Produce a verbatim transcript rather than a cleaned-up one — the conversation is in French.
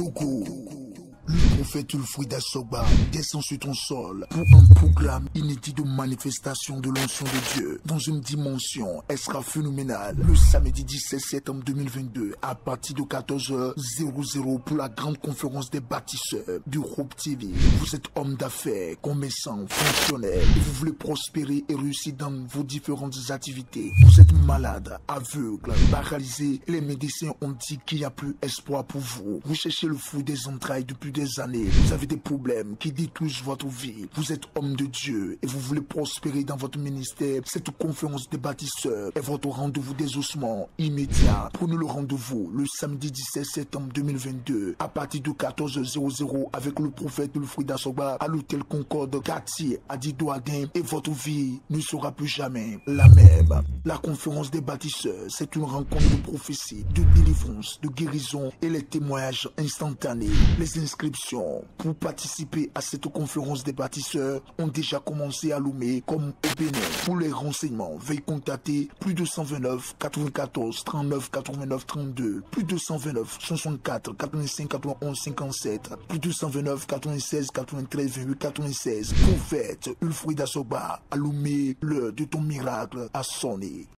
Togo. Le prophète Ulfrida Sogba descend sur ton sol pour un programme inédit de manifestation de l'onction de Dieu dans une dimension extra phénoménale le samedi dix-sept septembre deux mille vingt-deux à partir de quatorze heures pour la grande conférence des bâtisseurs du groupe T V. Vous êtes homme d'affaires, commerçant, fonctionnaire et vous voulez prospérer et réussir dans vos différentes activités. Vous êtes malade, aveugle, paralysé et les médecins ont dit qu'il n'y a plus espoir pour vous. Vous cherchez le fruit des entrailles depuis des années, vous avez des problèmes qui détruisent votre vie. Vous êtes homme de Dieu et vous voulez prospérer dans votre ministère. Cette conférence des bâtisseurs est votre rendez-vous des ossements immédiat. Prenez le rendez-vous le samedi dix-sept septembre deux mille vingt-deux à partir de quatorze heures avec le prophète Ulfrida Sogba à l'hôtel Concorde quartier Adi-Douarguin et votre vie ne sera plus jamais la même. La conférence des bâtisseurs, c'est une rencontre de prophétie, de délivrance, de guérison et les témoignages instantanés. Les inscriptions pour participer à cette conférence des bâtisseurs ont déjà commencé à Lomé comme au Bénin. Pour les renseignements, veuillez contacter plus deux cent vingt-neuf quatre-vingt-quatorze trente-neuf quatre-vingt-neuf trente-deux, plus deux cent vingt-neuf soixante-quatre quatre-vingt-cinq quatre-vingt-onze cinquante-sept, plus deux cent vingt-neuf quatre-vingt-seize quatre-vingt-treize vingt-huit quatre-vingt-seize. Prophète Ulfrida Sogba à Lomé, l'heure de ton miracle a sonné.